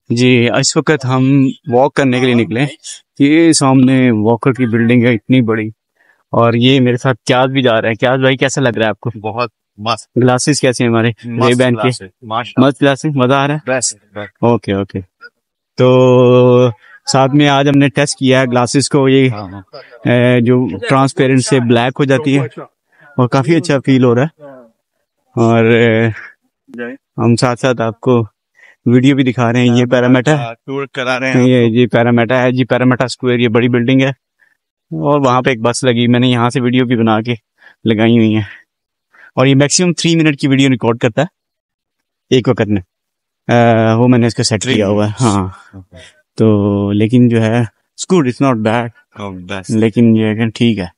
जी, इस वक्त हम वॉक करने के लिए निकले। ये सामने वॉकर की बिल्डिंग है इतनी बड़ी, और ये मेरे साथ क्यास भी जा रहा है। क्यास भाई, कैसा लग रहा है आपको? बहुत मस्त। ग्लासेस कैसे हैं हमारे रेबैन के? मस्त ग्लासेस, मजा आ रहा है। बेस्ट। Okay okay. तो साथ में आज हमने टेस्ट किया है ग्लासेस को। ये जो ट्रांसपेरेंट से ब्लैक हो जाती है और काफी अच्छा फील हो रहा है। और हम साथ साथ आपको वीडियो भी दिखा रहे हैं। ये पैरामेटा टूर करा रहे हैं। ये पैरामेटा है जी, पैरामेटा स्क्वायर। ये बड़ी बिल्डिंग है और वहां पे एक बस लगी, मैंने यहाँ से वीडियो भी बना के लगाई हुई है। और ये मैक्सिमम 3 मिनट की वीडियो रिकॉर्ड करता है एक वक्त में। वो मैंने इसको सेट किया हुआ है। हाँ, तो लेकिन जो है गुड, इट्स नॉट बैड, लेकिन ये है ठीक है।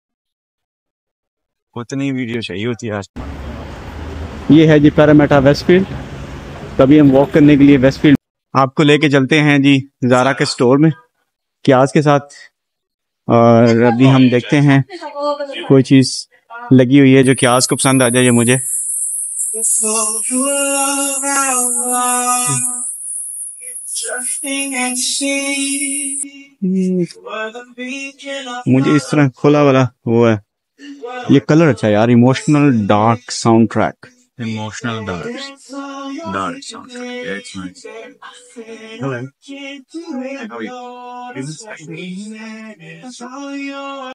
उतनी वीडियो चाहिए होती है आज। ये है जी पैरामेटा वेस्टफील्ड। कभी हम वॉक करने के लिए वेस्टफील्ड आपको लेके चलते हैं जी ज़ारा के स्टोर में क्यास के साथ। और अभी हम देखते हैं कोई चीज़ लगी हुई है जो क्यास को पसंद आ जाए मुझे। मुझे इस तरह खुला वाला वो है। ये कलर अच्छा है यार, emotional dark sound track. Emotional dark sound. It's nice. Hello.